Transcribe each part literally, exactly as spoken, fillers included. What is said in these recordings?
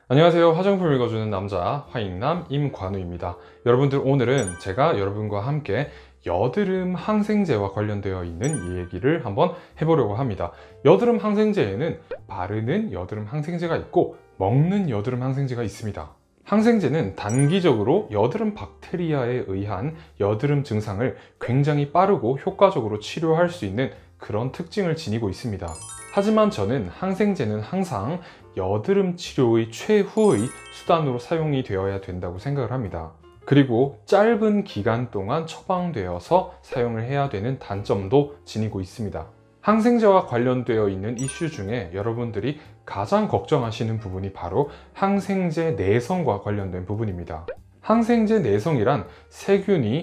안녕하세요. 화장품 읽어주는 남자 화익남 임관우입니다. 여러분들, 오늘은 제가 여러분과 함께 여드름 항생제와 관련되어 있는 이 얘기를 한번 해보려고 합니다. 여드름 항생제에는 바르는 여드름 항생제가 있고 먹는 여드름 항생제가 있습니다. 항생제는 단기적으로 여드름 박테리아에 의한 여드름 증상을 굉장히 빠르고 효과적으로 치료할 수 있는 그런 특징을 지니고 있습니다. 하지만 저는 항생제는 항상 여드름 치료의 최후의 수단으로 사용이 되어야 된다고 생각을 합니다. 그리고 짧은 기간 동안 처방되어서 사용을 해야 되는 단점도 지니고 있습니다. 항생제와 관련되어 있는 이슈 중에 여러분들이 가장 걱정하시는 부분이 바로 항생제 내성과 관련된 부분입니다. 항생제 내성이란 세균이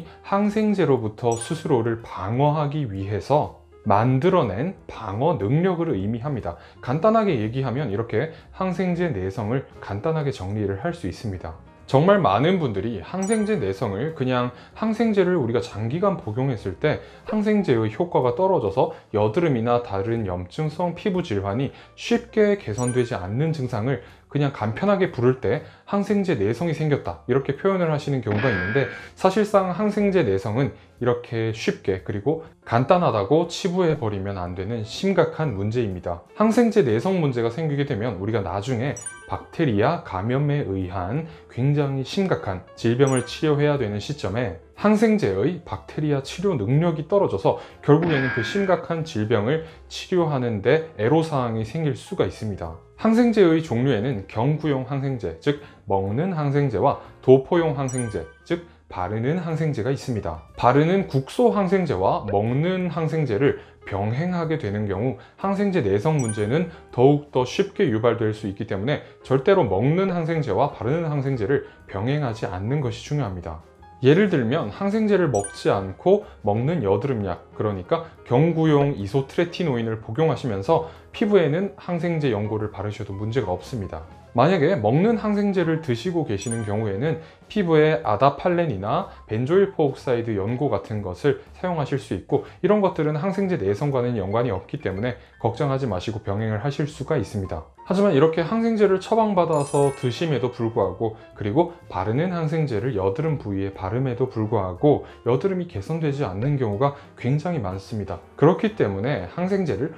항생제로부터 스스로를 방어하기 위해서 만들어낸 방어 능력을 의미합니다. 간단하게 얘기하면 이렇게 항생제 내성을 간단하게 정리를 할 수 있습니다. 정말 많은 분들이 항생제 내성을 그냥 항생제를 우리가 장기간 복용했을 때 항생제의 효과가 떨어져서 여드름이나 다른 염증성 피부 질환이 쉽게 개선되지 않는 증상을 그냥 간편하게 부를 때 항생제 내성이 생겼다, 이렇게 표현을 하시는 경우가 있는데, 사실상 항생제 내성은 이렇게 쉽게 그리고 간단하다고 치부해 버리면 안 되는 심각한 문제입니다. 항생제 내성 문제가 생기게 되면 우리가 나중에 박테리아 감염에 의한 굉장히 심각한 질병을 치료해야 되는 시점에 항생제의 박테리아 치료 능력이 떨어져서 결국에는 그 심각한 질병을 치료하는 데 애로사항이 생길 수가 있습니다. 항생제의 종류에는 경구용 항생제, 즉 먹는 항생제와 도포용 항생제, 즉 바르는 항생제가 있습니다. 바르는 국소 항생제와 먹는 항생제를 병행하게 되는 경우 항생제 내성 문제는 더욱더 쉽게 유발될 수 있기 때문에 절대로 먹는 항생제와 바르는 항생제를 병행하지 않는 것이 중요합니다. 예를 들면 항생제를 먹지 않고 먹는 여드름약, 그러니까 경구용 이소트레티노인을 복용하시면서 피부에는 항생제 연고를 바르셔도 문제가 없습니다. 만약에 먹는 항생제를 드시고 계시는 경우에는 피부에 아다팔렌이나 벤조일 페록사이드 연고 같은 것을 사용하실 수 있고, 이런 것들은 항생제 내성과는 연관이 없기 때문에 걱정하지 마시고 병행을 하실 수가 있습니다. 하지만 이렇게 항생제를 처방받아서 드심에도 불구하고, 그리고 바르는 항생제를 여드름 부위에 바름에도 불구하고 여드름이 개선되지 않는 경우가 굉장히 많습니다. 그렇기 때문에 항생제를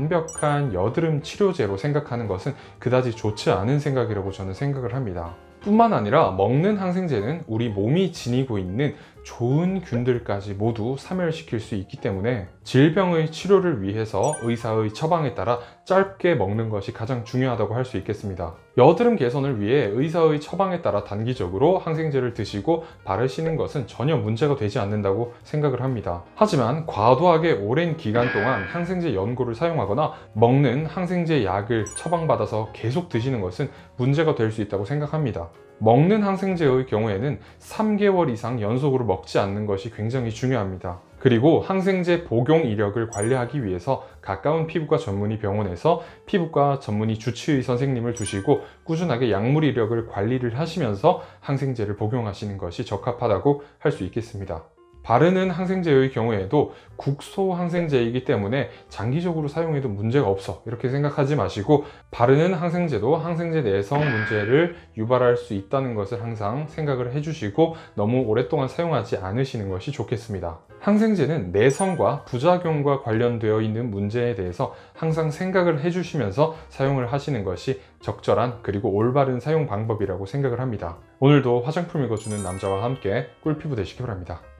완벽한 여드름 치료제로 생각하는 것은 그다지 좋지 않은 생각이라고 저는 생각을 합니다. 뿐만 아니라 먹는 항생제는 우리 몸이 지니고 있는 좋은 균들까지 모두 사멸시킬 수 있기 때문에 질병의 치료를 위해서 의사의 처방에 따라 짧게 먹는 것이 가장 중요하다고 할 수 있겠습니다. 여드름 개선을 위해 의사의 처방에 따라 단기적으로 항생제를 드시고 바르시는 것은 전혀 문제가 되지 않는다고 생각을 합니다. 하지만 과도하게 오랜 기간 동안 항생제 연고를 사용하거나 먹는 항생제 약을 처방받아서 계속 드시는 것은 문제가 될 수 있다고 생각합니다. 먹는 항생제의 경우에는 삼 개월 이상 연속으로 먹지 않는 것이 굉장히 중요합니다. 그리고 항생제 복용 이력을 관리하기 위해서 가까운 피부과 전문의 병원에서 피부과 전문의 주치의 선생님을 두시고 꾸준하게 약물 이력을 관리를 하시면서 항생제를 복용하시는 것이 적합하다고 할 수 있겠습니다. 바르는 항생제의 경우에도 국소 항생제이기 때문에 장기적으로 사용해도 문제가 없어, 이렇게 생각하지 마시고 바르는 항생제도 항생제 내성 문제를 유발할 수 있다는 것을 항상 생각을 해주시고 너무 오랫동안 사용하지 않으시는 것이 좋겠습니다. 항생제는 내성과 부작용과 관련되어 있는 문제에 대해서 항상 생각을 해주시면서 사용을 하시는 것이 적절한 그리고 올바른 사용 방법이라고 생각을 합니다. 오늘도 화장품 읽어주는 남자와 함께 꿀피부 되시기 바랍니다.